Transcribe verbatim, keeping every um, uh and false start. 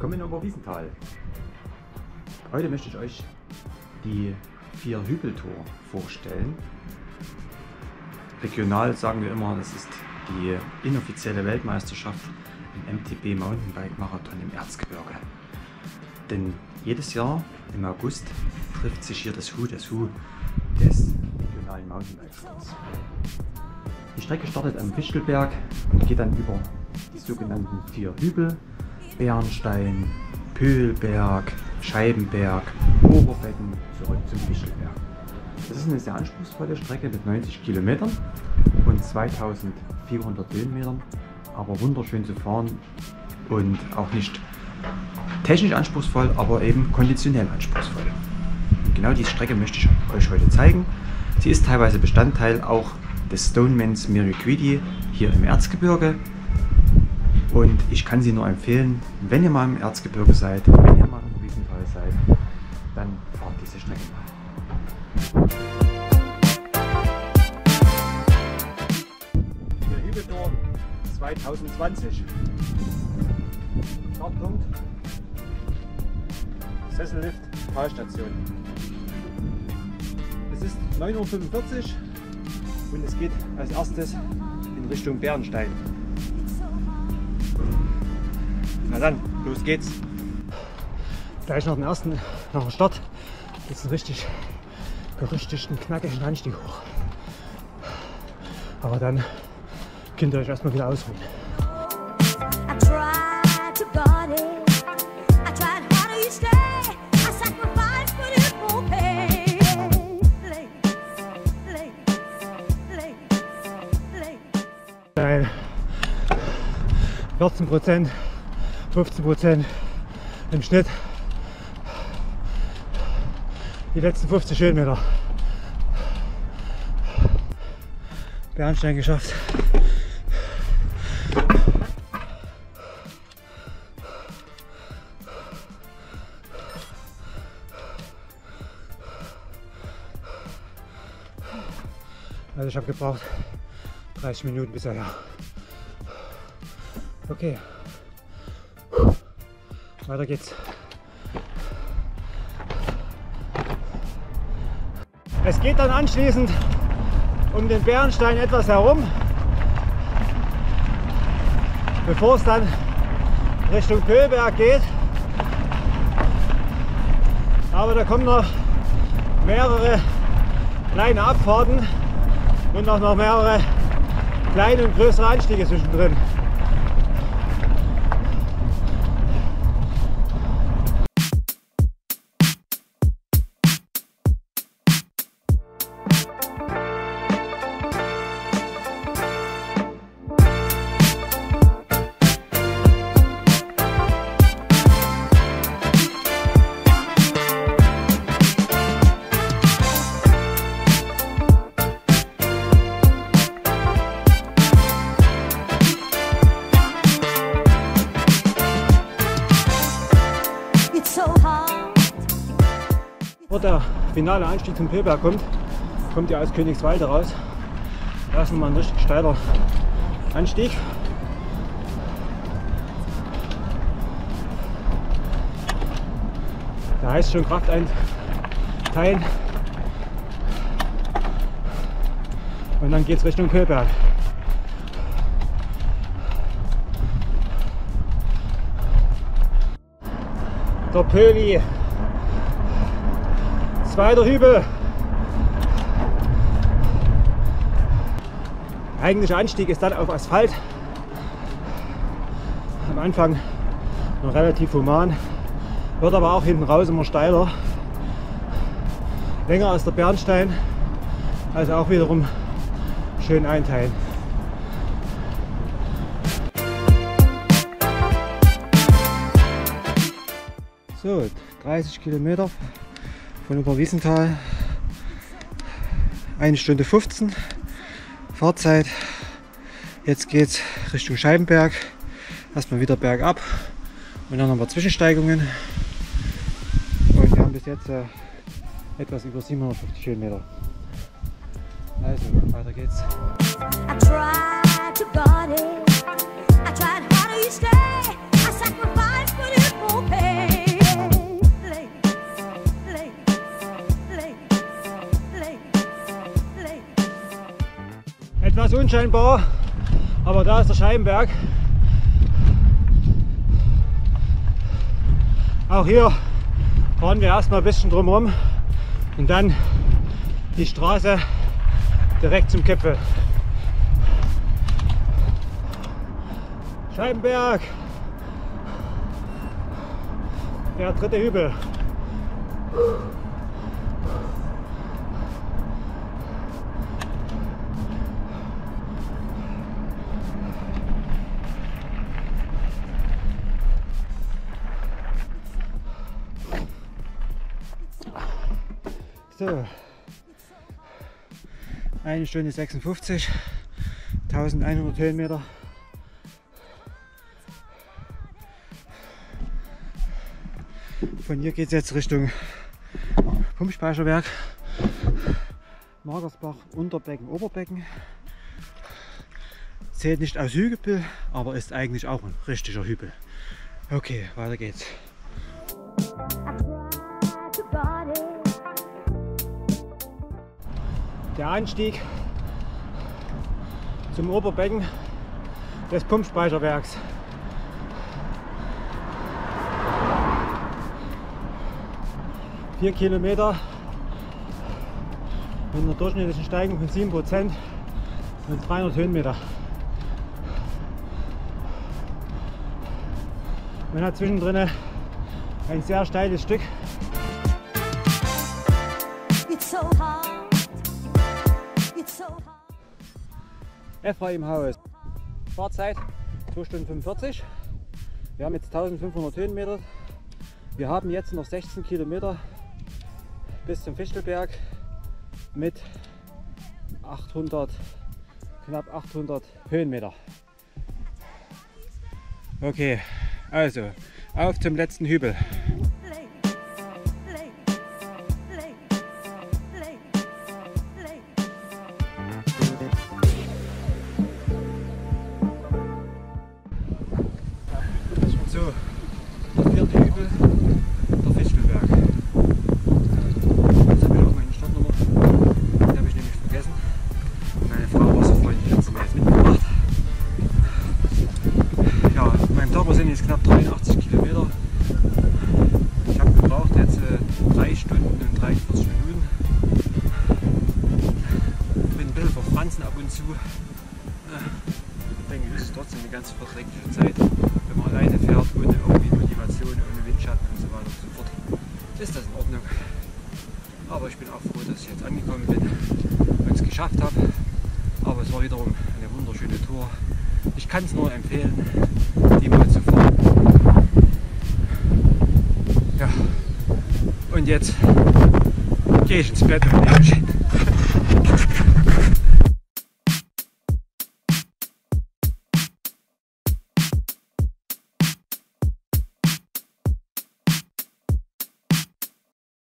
Willkommen in Oberwiesenthal. Heute möchte ich euch die vier Hügeltour vorstellen. Regional sagen wir immer, das ist die inoffizielle Weltmeisterschaft im M T B Mountainbike Marathon im Erzgebirge. Denn jedes Jahr im August trifft sich hier das Who des Who des regionalen Mountainbike-Sports. Die Strecke startet am Fichtelberg und geht dann über die sogenannten vier Hügel: Bernstein, Pöhlberg, Scheibenberg, Oberbecken zurück zum Fichtelberg. Das ist eine sehr anspruchsvolle Strecke mit neunzig Kilometern und zweitausendvierhundert Höhenmetern, aber wunderschön zu fahren und auch nicht technisch anspruchsvoll, aber eben konditionell anspruchsvoll. Und genau diese Strecke möchte ich euch heute zeigen. Sie ist teilweise Bestandteil auch des Stonemans Miriquidi hier im Erzgebirge. Und ich kann sie nur empfehlen, wenn ihr mal im Erzgebirge seid, wenn ihr mal im Oberwiesenthal seid, dann fahrt diese Strecke mal. Der Hügeltour zwanzig zwanzig. Startpunkt Sessellift Talstation. Es ist neun Uhr fünfundvierzig und es geht als erstes in Richtung Bernstein. Na dann, los geht's! Gleich nach dem ersten, nach dem Start, geht es einen richtig gerüstigten, knackigen Anstieg hoch. Aber dann könnt ihr euch erstmal wieder ausruhen. vierzehn Prozent, fünfzehn Prozent im Schnitt. Die letzten fünfzig Höhenmeter. Bernstein geschafft. Also ich habe gebraucht dreißig Minuten bis hierher. Okay, weiter geht's. Es geht dann anschließend um den Bernstein etwas herum, bevor es dann Richtung Pöhlberg geht. Aber da kommen noch mehrere kleine Abfahrten und auch noch mehrere kleine und größere Anstiege zwischendrin. Bevor der finale Anstieg zum Pöhlberg kommt, kommt ihr aus Königswalde raus. Da ist nochmal ein richtig steiler Anstieg. Da heißt schon Kraft einteilen. Und dann geht es Richtung Pöhlberg. Der Pöhli. Zweiter Hügel. Der eigentliche Anstieg ist dann auf Asphalt. Am Anfang noch relativ human, wird aber auch hinten raus immer steiler. Länger als der Bernstein, also auch wiederum schön einteilen. So, dreißig Kilometer von Oberwiesenthal, eine Stunde fünfzehn Fahrzeit. Jetzt geht es Richtung Scheibenberg, erstmal wieder bergab und dann noch ein paar Zwischensteigungen. Und wir haben bis jetzt äh, etwas über siebenhundertfünfzig Höhenmeter. Also, weiter geht's. I tried to guard it. I tried harder each day. I sacrificed for it. Etwas unscheinbar, aber da ist der Scheibenberg. Auch hier fahren wir erstmal ein bisschen drumherum und dann die Straße direkt zum Gipfel. Scheibenberg, der dritte Hügel. So, eine Stunde sechsundfünfzig, eintausendeinhundert Höhenmeter. Von hier geht es jetzt Richtung Pumpspeicherwerk, Magersbach, Unterbecken, Oberbecken. Zählt nicht aus Hügel, aber ist eigentlich auch ein richtiger Hügel. Okay, weiter geht's. Der Anstieg zum Oberbecken des Pumpspeicherwerks. Vier Kilometer mit einer durchschnittlichen Steigung von sieben Prozent und dreihundert Höhenmeter. Man hat zwischendrin ein sehr steiles Stück. Ephraimhaus. Fahrzeit zwei Stunden fünfundvierzig. Wir haben jetzt eintausendfünfhundert Höhenmeter. Wir haben jetzt noch sechzehn Kilometer bis zum Fichtelberg mit achthundert, knapp achthundert Höhenmeter. Okay, also auf zum letzten Hügel. So, der vierte Hügel, der Fichtelberg. Jetzt habe ich auch meine Startnummer, die habe ich nämlich vergessen. Meine Frau war so freundlich, hat sie mir jetzt mitgebracht. Ja, mein Tag sind jetzt knapp dreiundachtzig Kilometer. Ich habe gebraucht jetzt äh, drei Stunden und dreiundvierzig Minuten. Ich bin ein bisschen verfranzen ab und zu. Ich denke, das ist trotzdem eine ganz verträgliche Zeit. Wenn man alleine fährt, ohne irgendwie Motivation, ohne Windschatten und so weiter und so fort, ist das in Ordnung. Aber ich bin auch froh, dass ich jetzt angekommen bin und es geschafft habe. Aber es war wiederum eine wunderschöne Tour. Ich kann es nur empfehlen, die mal zu fahren. Ja, und jetzt gehe ich ins Bett und lege mich hin.